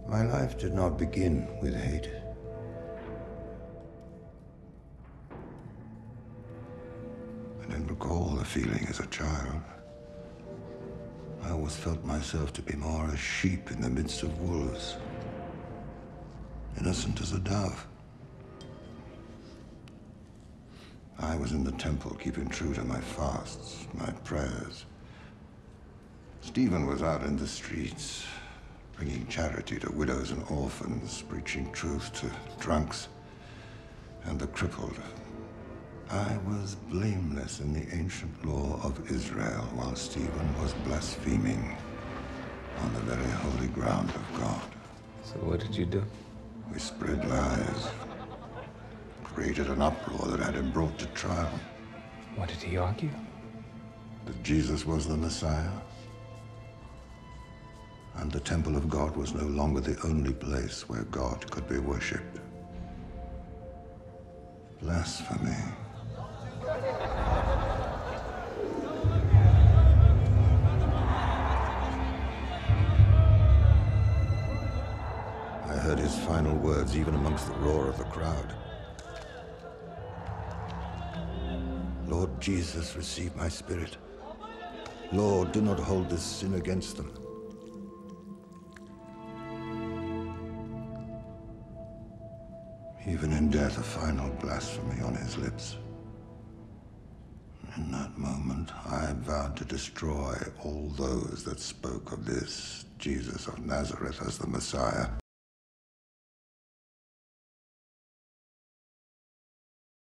My life did not begin with hate. I don't recall the feeling as a child. I always felt myself to be more a sheep in the midst of wolves, innocent as a dove. I was in the temple, keeping true to my fasts, my prayers. Stephen was out in the streets, bringing charity to widows and orphans, preaching truth to drunks and the crippled. I was blameless in the ancient law of Israel, while Stephen was blaspheming on the very holy ground of God. So what did you do? We spread lies, created an uproar that had him brought to trial. What did he argue? That Jesus was the Messiah, and the temple of God was no longer the only place where God could be worshipped. Blasphemy. I heard his final words even amongst the roar of the crowd. Lord Jesus, receive my spirit. Lord, do not hold this sin against them. Even in death, a final blasphemy on his lips. In that moment, I vowed to destroy all those that spoke of this Jesus of Nazareth as the Messiah.